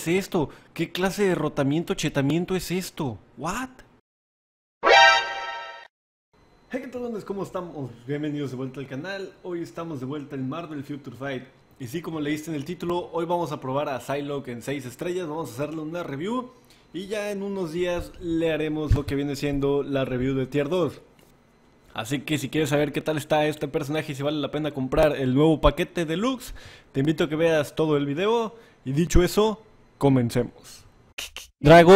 es esto? ¿Qué clase de rotamiento, chetamiento es esto? ¿What? Hey, ¿qué tal, bandas? ¿Cómo estamos? Bienvenidos de vuelta al canal. Hoy estamos de vuelta en Marvel Future Fight. Y sí, como leíste en el título, hoy vamos a probar a Psylocke en 6 estrellas. Vamos a hacerle una review. Y ya en unos días le haremos lo que viene siendo la review de Tier 2. Así que si quieres saber qué tal está este personaje y si vale la pena comprar el nuevo paquete deluxe, te invito a que veas todo el video. Y dicho eso, comencemos. Drago.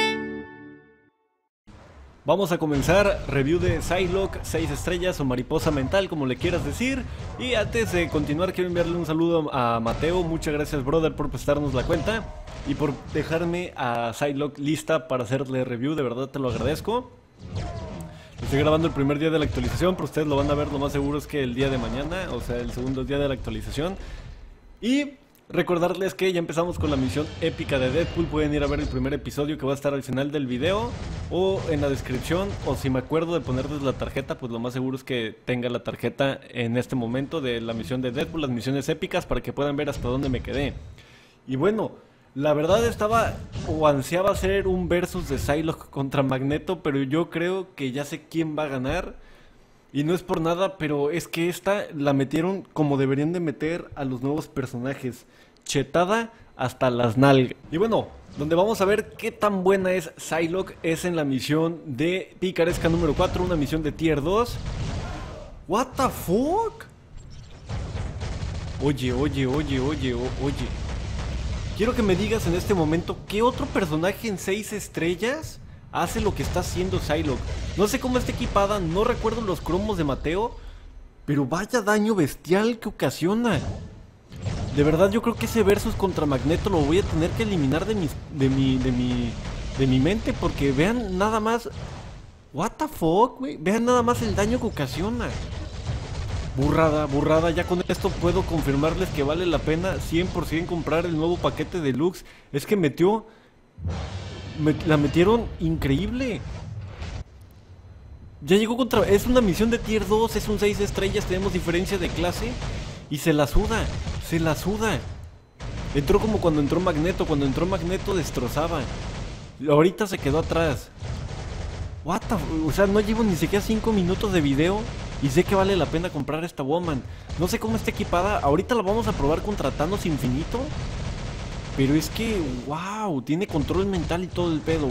Vamos a comenzar review de Psylocke 6 estrellas o mariposa mental, como le quieras decir. Y antes de continuar quiero enviarle un saludo a Mateo. Muchas gracias, brother, por prestarnos la cuenta y por dejarme a Psylocke lista para hacerle review. De verdad te lo agradezco. Estoy grabando el primer día de la actualización, pero ustedes lo van a ver, lo más seguro es que el día de mañana, o sea el segundo día de la actualización. Y recordarles que ya empezamos con la misión épica de Deadpool. Pueden ir a ver el primer episodio que va a estar al final del video o en la descripción, o si me acuerdo de ponerles la tarjeta, pues lo más seguro es que tenga la tarjeta en este momento de la misión de Deadpool, las misiones épicas, para que puedan ver hasta dónde me quedé. Y bueno, la verdad estaba o ansiaba hacer un versus de Psylocke contra Magneto, pero yo creo que ya sé quién va a ganar. Y no es por nada, pero es que esta la metieron como deberían de meter a los nuevos personajes. Chetada hasta las nalgas. Y bueno, donde vamos a ver qué tan buena es Psylocke es en la misión de Picaresca número 4, una misión de Tier 2. What the fuck? Oye. Quiero que me digas en este momento qué otro personaje en 6 estrellas hace lo que está haciendo Psylocke. No sé cómo está equipada, no recuerdo los cromos de Mateo, pero vaya daño bestial que ocasiona. De verdad yo creo que ese versus contra Magneto lo voy a tener que eliminar de mi mente, porque vean nada más. What the fuck, güey. Vean nada más el daño que ocasiona. Burrada, ya con esto puedo confirmarles que vale la pena 100% comprar el nuevo paquete deluxe. Es que la metieron increíble. Ya llegó contra... Es una misión de Tier 2, es un 6 estrellas, tenemos diferencia de clase. Y se la suda. Entró como cuando entró Magneto destrozaba. Ahorita se quedó atrás. O sea, no llevo ni siquiera 5 minutos de video y sé que vale la pena comprar esta woman. No sé cómo está equipada, ahorita la vamos a probar contra Thanos Infinito. Pero es que, wow, tiene control mental y todo el pedo.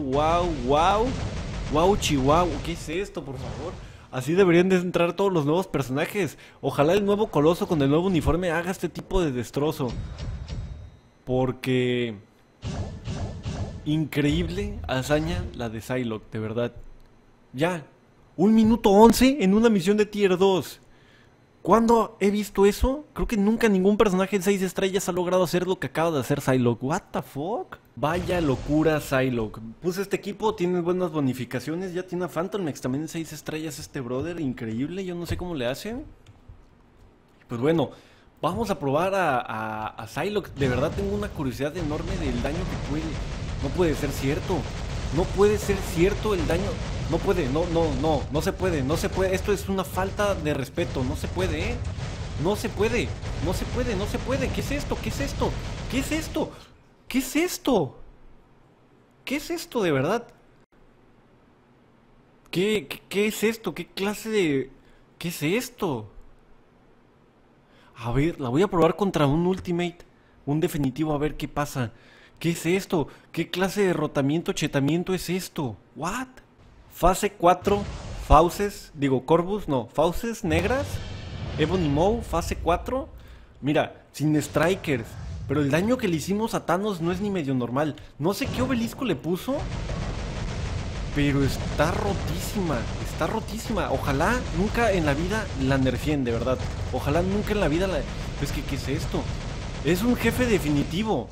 Wow, chihuahua. ¿Qué es esto, por favor? Así deberían de entrar todos los nuevos personajes. Ojalá el nuevo Coloso con el nuevo uniforme haga este tipo de destrozo. Porque... increíble hazaña la de Psylocke, de verdad. Ya, 1 minuto 11 en una misión de Tier 2. ¿Cuándo he visto eso? Creo que nunca ningún personaje en 6 estrellas ha logrado hacer lo que acaba de hacer Psylocke. What the fuck? Vaya locura Psylocke. Puse este equipo, tiene buenas bonificaciones. Ya tiene a Phantomex también en 6 estrellas este brother. Increíble, yo no sé cómo le hacen. Pues bueno, vamos a probar a Psylocke. De verdad tengo una curiosidad enorme del daño que puede. No puede ser cierto. No puede ser cierto el daño. No puede, no se puede. Esto es una falta de respeto. No se puede, No se puede. ¿Qué es esto? ¿Qué es esto de verdad? ¿Qué es esto? ¿Qué clase de... ¿Qué es esto? A ver, la voy a probar contra un Ultimate. Un definitivo, a ver qué pasa. ¿Qué es esto? ¿Qué clase de rotamiento, chetamiento es esto? ¿What? Fase 4, fauces negras, Ebony Maw, fase 4. Mira, sin strikers, pero el daño que le hicimos a Thanos no es ni medio normal. No sé qué obelisco le puso, pero está rotísima. Ojalá nunca en la vida la nerfeen, de verdad. Ojalá nunca en la vida la... Es que, ¿qué es esto? Es un jefe definitivo.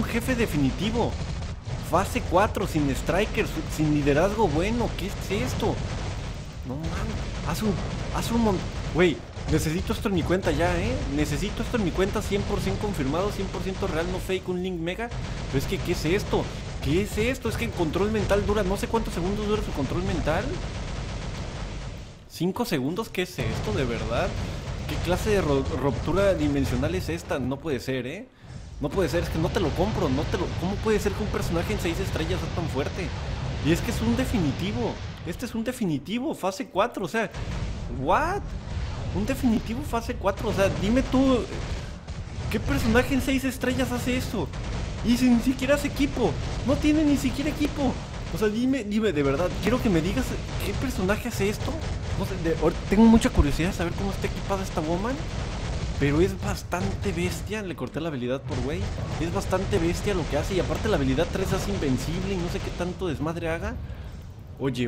Fase 4, sin strikers, sin liderazgo bueno. ¿Qué es esto? No mames. Haz un montón. Güey, necesito esto en mi cuenta ya, Necesito esto en mi cuenta 100% confirmado, 100% real, no fake, un link mega. Pero es que, ¿qué es esto? Es que el control mental dura, no sé cuántos segundos dura su control mental. 5 segundos, ¿qué es esto, de verdad? ¿Qué clase de ruptura dimensional es esta? No puede ser, No puede ser, es que no te lo compro, ¿cómo puede ser que un personaje en 6 estrellas sea tan fuerte? Y es que es un definitivo, este es un definitivo, fase 4, o sea, ¿what? Un definitivo fase 4, o sea, dime tú, ¿qué personaje en 6 estrellas hace eso? Y si ni siquiera hace equipo, no tiene ni siquiera equipo. O sea, dime, de verdad, quiero que me digas qué personaje hace esto. No sé, tengo mucha curiosidad de saber cómo está equipada esta woman. Pero es bastante bestia, le corté la habilidad por güey. Es bastante bestia lo que hace y aparte la habilidad 3 hace invencible y no sé qué tanto desmadre haga. Oye.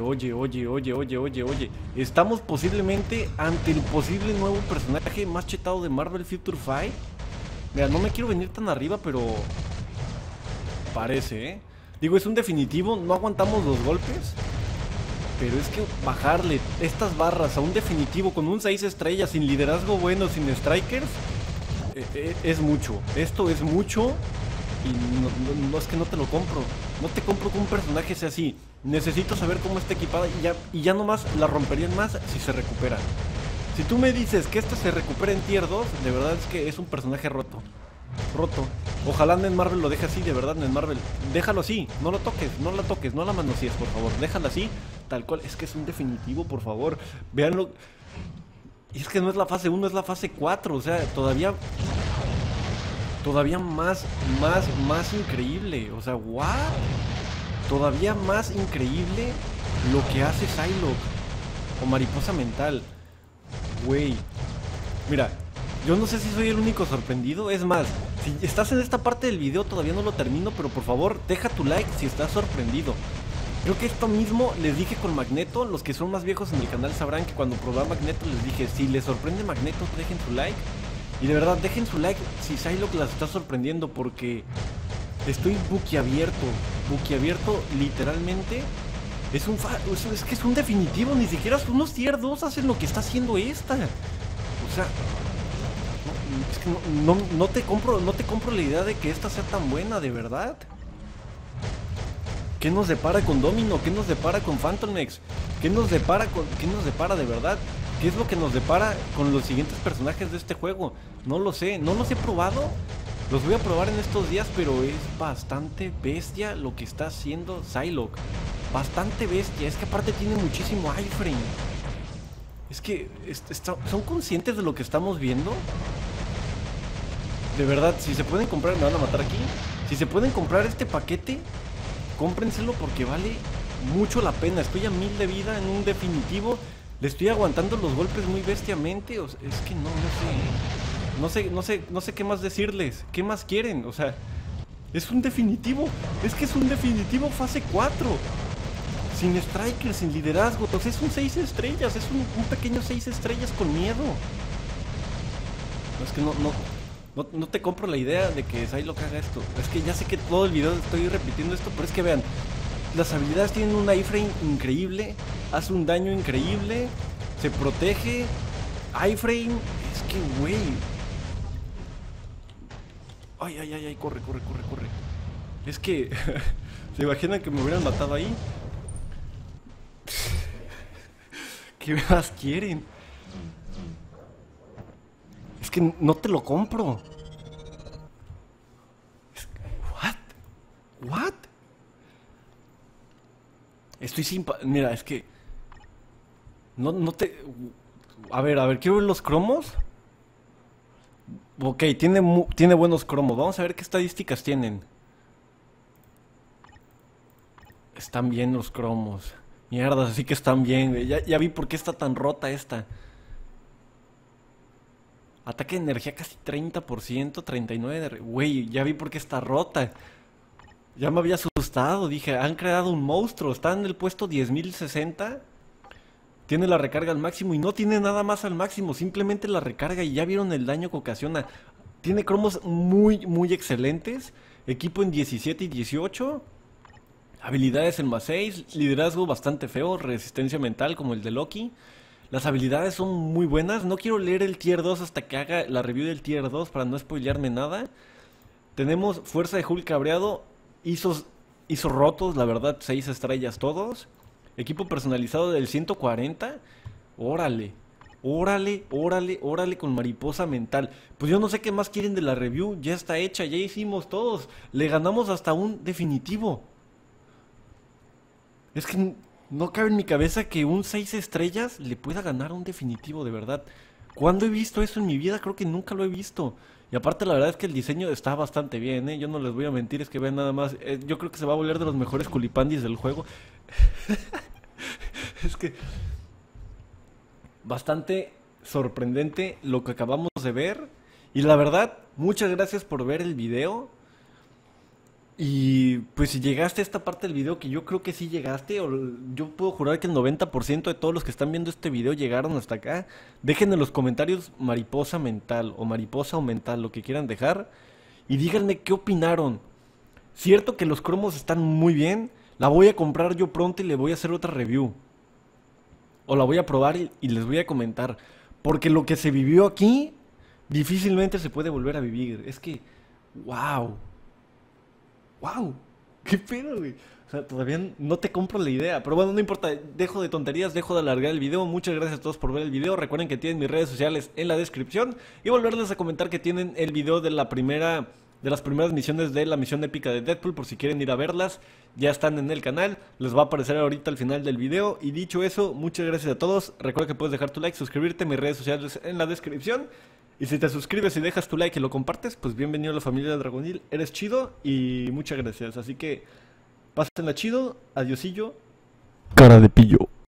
Estamos posiblemente ante el posible nuevo personaje más chetado de Marvel Future Fight. Mira, no me quiero venir tan arriba, pero parece, ¿eh? Digo, es un definitivo, no aguantamos los golpes. Pero es que bajarle estas barras a un definitivo con un 6 estrellas, sin liderazgo bueno, sin strikers, es mucho. Esto es mucho y no es que no te lo compro. No te compro que un personaje sea así. Necesito saber cómo está equipada y ya nomás la romperían más si se recupera. Si tú me dices que esta se recupera en tier 2, de verdad es que es un personaje roto. Ojalá Nen Marvel lo deje así, de verdad, Nen Marvel. Déjalo así, no lo toques, no la toques, no la manosees, por favor. Déjala así, tal cual. Es que es un definitivo, por favor. Véanlo. Y es que no es la fase 1, es la fase 4. O sea, todavía más increíble. O sea, ¿what? Todavía más increíble lo que hace Psylocke o Mariposa Mental. Güey. Mira, yo no sé si soy el único sorprendido. Es más, si estás en esta parte del video todavía no lo termino, pero por favor deja tu like si estás sorprendido. Creo que esto mismo les dije con Magneto. Los que son más viejos en el canal sabrán que cuando probé a Magneto les dije, si les sorprende Magneto, dejen su like. Y de verdad, dejen su like si Psylocke las está sorprendiendo, porque estoy buquiabierto literalmente. Es que es un definitivo, ni siquiera unos tier 2 hacen lo que está haciendo esta. O sea, es que no te compro la idea de que esta sea tan buena, de verdad. ¿Qué nos depara con Domino? ¿Qué nos depara con Phantomex? ¿Qué nos depara de verdad? ¿Qué es lo que nos depara con los siguientes personajes de este juego? No lo sé, no los he probado. Los voy a probar en estos días, pero es bastante bestia lo que está haciendo Psylocke. Bastante bestia, es que aparte tiene muchísimo iframe. Es que, ¿son conscientes de lo que estamos viendo? De verdad, si se pueden comprar, me van a matar aquí. Si se pueden comprar este paquete, cómprenselo porque vale mucho la pena. Estoy a 1000 de vida en un definitivo. Le estoy aguantando los golpes muy bestiamente. O sea, es que no sé qué más decirles. ¿Qué más quieren? O sea, es un definitivo. Es que es un definitivo fase 4. Sin striker, sin liderazgo. Entonces es un 6 estrellas. Es un pequeño 6 estrellas con miedo. Es que no te compro la idea de que Psylocke haga esto. Es que ya sé que todo el video estoy repitiendo esto, pero es que vean, las habilidades tienen un iframe increíble, hace un daño increíble, se protege, iframe, es que güey. Ay, corre. Es que, ¿se imaginan que me hubieran matado ahí? ¿Qué más quieren? Es que no te lo compro. ¿What? Estoy sin... Mira, es que... No te... A ver, quiero ver los cromos. Ok, tiene buenos cromos. Vamos a ver qué estadísticas tienen. Están bien los cromos. Mierda, así que están bien, güey. Ya vi por qué está tan rota esta. Ataque de energía casi 30%, 39% de... Güey, ya vi por qué está rota. Ya me había asustado, dije, han creado un monstruo. Está en el puesto 10.060. Tiene la recarga al máximo y no tiene nada más al máximo. Simplemente la recarga y ya vieron el daño que ocasiona. Tiene cromos muy excelentes. Equipo en 17 y 18. Habilidades en +6. Liderazgo bastante feo. Resistencia mental como el de Loki. Las habilidades son muy buenas. No quiero leer el tier 2 hasta que haga la review del tier 2 para no spoilearme nada. Tenemos fuerza de Hulk cabreado. Hizo rotos, la verdad, 6 estrellas todos. Equipo personalizado del 140. Órale. Órale, órale, órale con mariposa mental. Pues yo no sé qué más quieren de la review. Ya está hecha, ya hicimos todos. Le ganamos hasta un definitivo. Es que no cabe en mi cabeza que un 6 estrellas le pueda ganar a un definitivo, de verdad. ¿Cuándo he visto eso en mi vida? Creo que nunca lo he visto. Y aparte la verdad es que el diseño está bastante bien, ¿eh? Yo no les voy a mentir, es que vean nada más. Yo creo que se va a volver de los mejores culipandis del juego. Es que bastante sorprendente lo que acabamos de ver. Y la verdad, muchas gracias por ver el video. Y pues si llegaste a esta parte del video, que yo creo que sí llegaste, o yo puedo jurar que el 90% de todos los que están viendo este video llegaron hasta acá, dejen en los comentarios mariposa mental o mariposa o mental, lo que quieran dejar, y díganme qué opinaron. Cierto que los cromos están muy bien, la voy a comprar yo pronto y le voy a hacer otra review. O la voy a probar y les voy a comentar. Porque lo que se vivió aquí difícilmente se puede volver a vivir. Es que, wow. ¡Wow! ¿Qué pedo, güey? O sea, todavía no te compro la idea. Pero bueno, no importa. Dejo de tonterías, dejo de alargar el video. Muchas gracias a todos por ver el video. Recuerden que tienen mis redes sociales en la descripción. Y volverles a comentar que tienen el video de la primera, de las primeras misiones de la misión épica de Deadpool. Por si quieren ir a verlas, ya están en el canal. Les va a aparecer ahorita al final del video. Y dicho eso, muchas gracias a todos. Recuerda que puedes dejar tu like, suscribirte. Mis redes sociales en la descripción. Y si te suscribes y dejas tu like y lo compartes, pues bienvenido a la familia de Dragonil. Eres chido y muchas gracias. Así que pásenla chido. Adiosillo. Cara de pillo.